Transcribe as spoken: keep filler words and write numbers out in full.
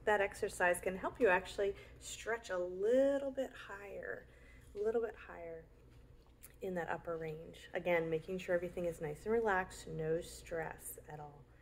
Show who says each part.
Speaker 1: that exercise can help you actually stretch a little bit higher, a little bit higher in that upper range. Again, making sure everything is nice and relaxed, no stress at all.